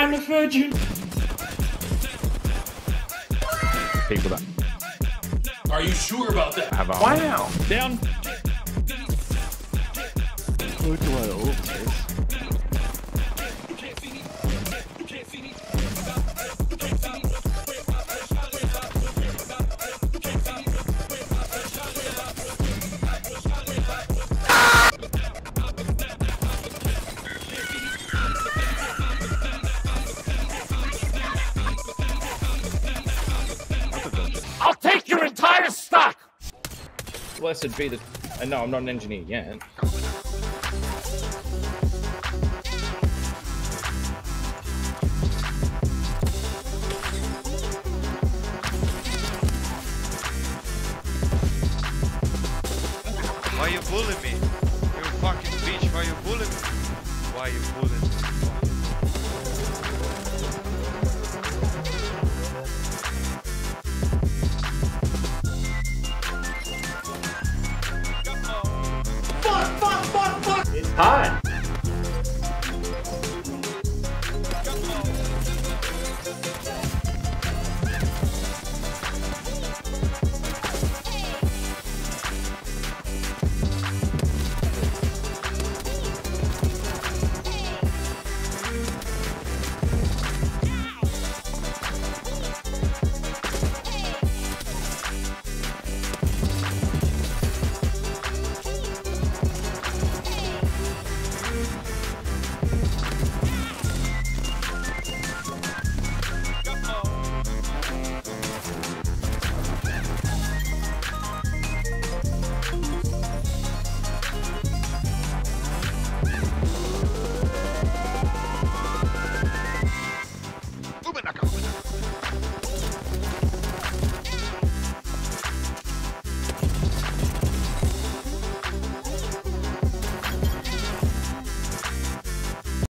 I'm a virgin. People that Are you sure about that? have armor. Wow. Down. Who do I ult this? I'll take your entire stock. Blessed be the. No, I'm not an engineer yet. Why you bullying me? You fucking bitch, why you bullying me? Why you bullying me? It's hot.